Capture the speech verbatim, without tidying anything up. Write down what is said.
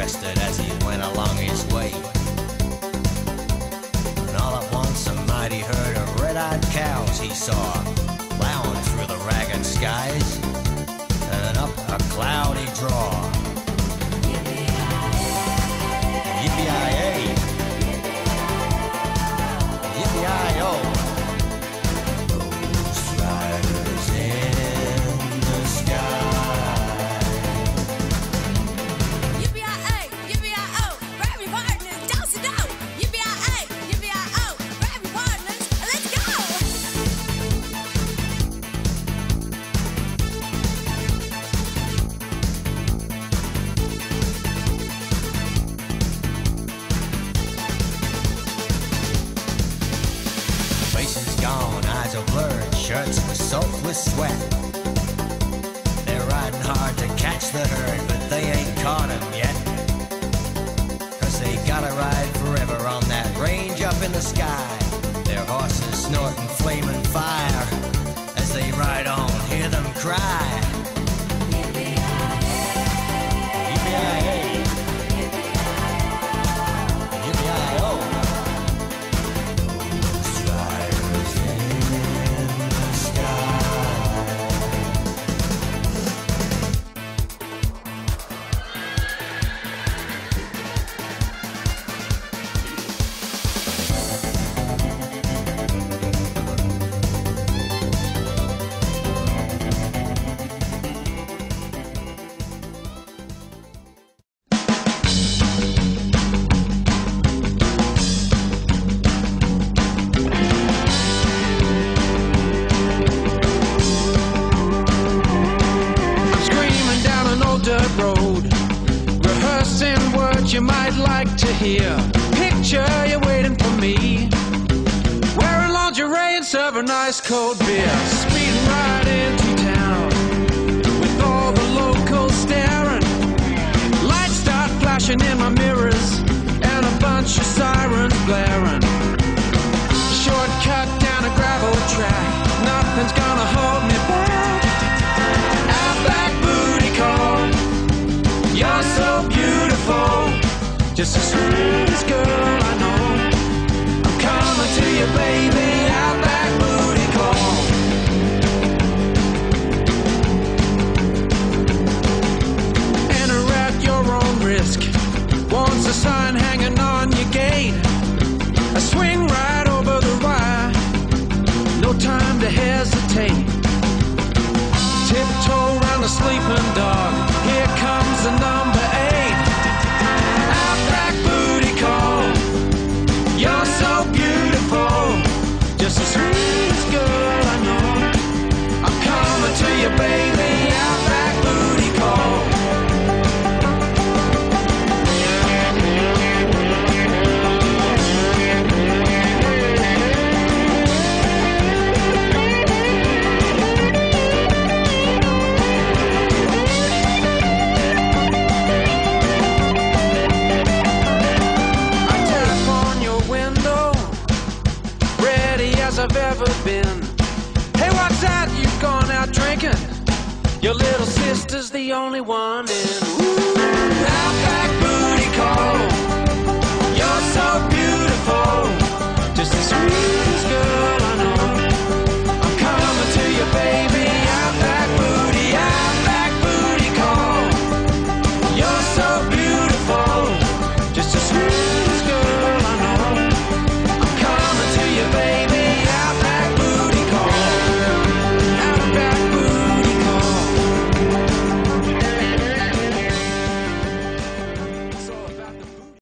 rested as he went along his way. And all at once a mighty herd of red-eyed cows he saw, plowing through the ragged skies and up a cloudy draw. Yippee-yi-yay! Yippee-yi-yo! Those riders in the sky. Yippee-yi-yay! Yippee-yi-oh! Grab your partners, dose-a-do! Yippee-yi-yay! Yippee-yi-oh! Grab your partners, let's go! Faces gone, eyes are blurred, shirts were soaked with sweat. They're riding hard to catch the herd, but they ain't caught him yet. Cause they gotta ride forever on that range up in the sky. Their horses snorting flaming fire. As they ride on, hear them cry. Yippee-yi-yay! Yippee-yi-oh! Those riders in the sky. Screaming down an old dirt road, rehearsing words you might like to hear. Picture you waiting for me, wearing lingerie and serving ice cold beer. Speeding right into town, with all the locals staring. Lights start flashing in my mirrors, and a bunch of sirens blaring. Shortcut down a gravel track, nothing's gonna hold me back. Outback booty call, you're so beautiful, just the sweetest girl I know. I'm coming to you, baby. Outback booty call. Enter at your own risk. Once a sign hanging on your gate, I swing right over the wire, no time to hesitate. Tiptoe round the sleeping dog, here comes the number eight. Outback booty call, you're so beautiful, just the sweetest girl I know. I'm coming to you, baby. Outback booty call. I've ever been. Hey, what's that? You've gone out drinking? Your little sister's the only one in.